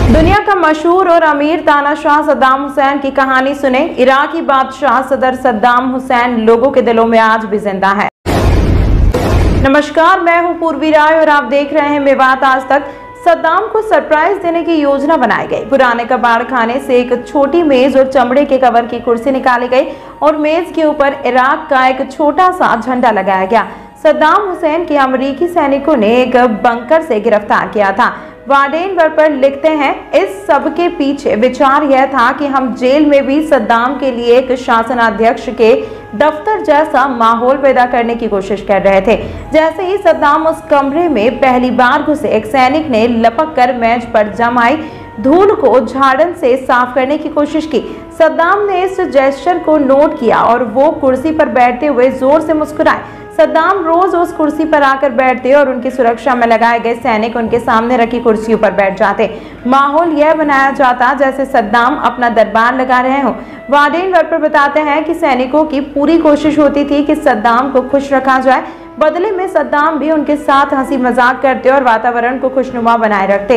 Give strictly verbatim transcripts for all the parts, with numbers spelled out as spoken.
दुनिया का मशहूर और अमीर तानाशाह सद्दाम हुसैन की कहानी सुने। इराकी बादशाह सदर सद्दाम हुसैन लोगों के दिलों में आज भी जिंदा है। नमस्कार, मैं हूं पूर्वी राय और आप देख रहे हैं मेवात आज तक। सद्दाम को सरप्राइज देने की योजना बनाई गई। पुराने कबाड़ खाने से एक छोटी मेज और चमड़े के कवर की कुर्सी निकाली गई और मेज के ऊपर इराक का एक छोटा सा झंडा लगाया गया। सद्दाम हुसैन के अमेरिकी सैनिकों ने एक बंकर से गिरफ्तार किया था। वाडेन पर लिखते हैं, इस सब के पीछे विचार यह था कि हम जेल में भी सद्दाम के लिए एक शासनाध्यक्ष के दफ्तर जैसा माहौल पैदा करने की कोशिश कर रहे थे। जैसे ही सद्दाम उस कमरे में पहली बार घुसे, एक सैनिक ने लपक कर मेज पर जमाई धूल को झाड़न से साफ करने की कोशिश की। सद्दाम ने इस जेस्चर को नोट किया और वो कुर्सी पर बैठते हुए जोर से मुस्कुराए। सद्दाम रोज उस कुर्सी पर आकर बैठते और उनकी सुरक्षा में लगाए गए सैनिक उनके सामने रखी कुर्सियों पर बैठ जाते। माहौल यह बनाया जाता जैसे सद्दाम अपना दरबार लगा रहे हों। वाडेन पर बताते हैं कि सैनिकों की पूरी कोशिश होती थी कि सद्दाम को खुश रखा जाए। बदले में सद्दाम भी उनके साथ हंसी मजाक करते और वातावरण को खुशनुमा बनाए रखते।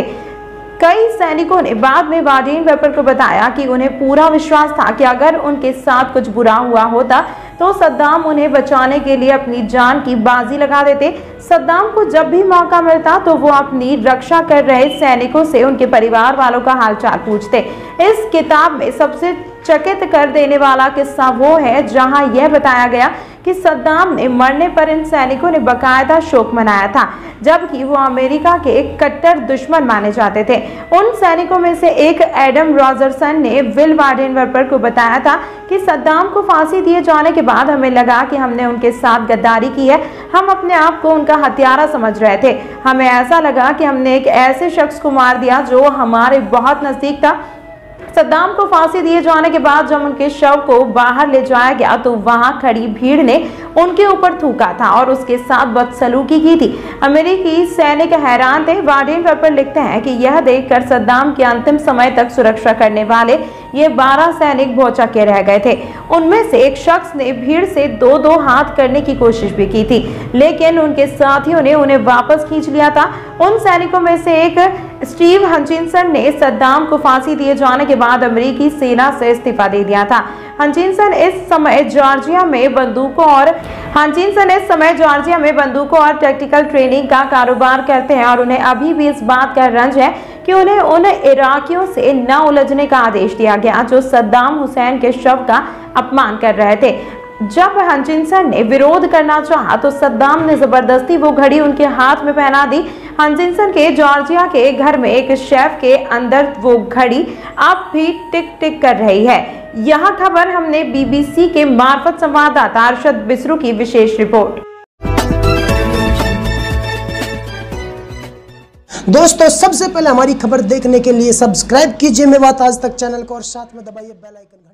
कई सैनिकों ने बाद में वाडेन वेपर को बताया कि उन्हें पूरा विश्वास था कि अगर उनके साथ कुछ बुरा हुआ होता तो सद्दाम उन्हें बचाने के लिए अपनी जान की बाजी लगा देते। सद्दाम को जब भी मौका मिलता तो वो अपनी रक्षा कर रहे सैनिकों से उनके परिवार वालों का हालचाल पूछते। इस किताब में सबसे चकित कर देने वाला किस्सा वो है जहां यह बताया गया कि सद्दाम ने मरने पर इन सैनिकों ने बकायदा शोक मनाया था, जबकि वो अमेरिका के एक कट्टर दुश्मन माने जाते थे। उन सैनिकों में से एक एडम रॉजरसन ने विल वाडेनवर्पर को बताया था कि सद्दाम को फांसी दिए जाने के बाद हमें लगा कि हमने उनके साथ गद्दारी की है। हम अपने आप को उनका हत्यारा समझ रहे थे। हमें ऐसा लगा कि हमने एक ऐसे शख्स को मार दिया जो हमारे बहुत नजदीक था। सद्दाम को फांसी दिए जाने के बाद जब उनके शव को बाहर ले जाया गया तो वहां खड़ी भीड़ ने उनके ऊपर थूका था और उसके साथ बदसलूकी की थी। अमेरिकी सैनिक हैरान थे। वाडेन पर लिखते हैं कि यह देखकर सद्दाम के अंतिम समय तक सुरक्षा करने वाले ये बारह सैनिक भौचक्के रह गए थे। उनमें से एक शख्स ने भीड़ से दो दो हाथ करने की कोशिश भी की थी, लेकिन उनके साथियों ने उन्हें वापस खींच लिया था। उन सैनिकों में से एक स्टीव हचिंसन ने सद्दाम को फांसी दिए जाने के बाद अमेरिकी सेना से इस्तीफा दे दिया था। हचिंसन इस समय जॉर्जिया में बंदूकों और हचिंसन इस समय जॉर्जिया में बंदूकों और टैक्टिकल ट्रेनिंग का कारोबार करते हैं और उन्हें अभी भी इस बात का रंज है कि उन्हें उन इराकियों से न उलझने का आदेश दिया गया जो सद्दाम हुसैन के शव का अपमान कर रहे थे। जब हचिंसन ने विरोध करना चाहा तो सद्दाम ने जबरदस्ती वो घड़ी उनके हाथ में पहना दी। हचिंसन के जॉर्जिया के घर में एक शेफ के अंदर वो घड़ी अब भी टिक टिक कर रही है। यह खबर हमने बीबीसी के मार्फत संवाददाता अरशद बिसरू की विशेष रिपोर्ट। दोस्तों, सबसे पहले हमारी खबर देखने के लिए सब्सक्राइब कीजिए मेवात आज तक चैनल को और साथ में दबाइए बेल आइकन।